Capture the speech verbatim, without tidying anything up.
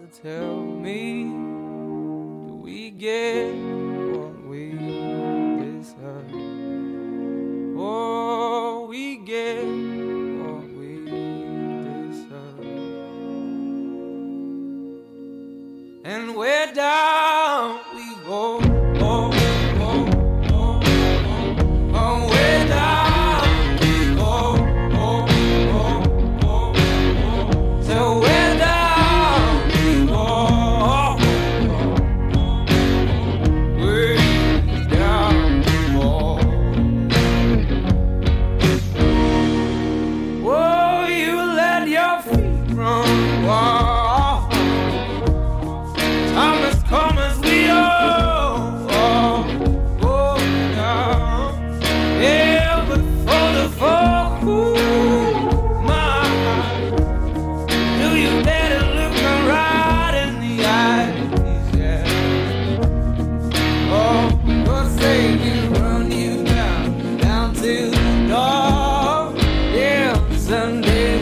tell me, do we get what we deserve? Oh, we get what we deserve. And we're down we go. Oh, oh, oh, oh, oh, we're down we go. Oh, oh, oh, oh, so we're down we go. Way down we go. Oh, you let your feet run wild. Time has come as we all fall, oh, down. Yeah, but for the fall, ooh, my, do you dare to look me right in the eyes? Yeah. Oh, but say you run you down, down to the door. Yeah, Sunday.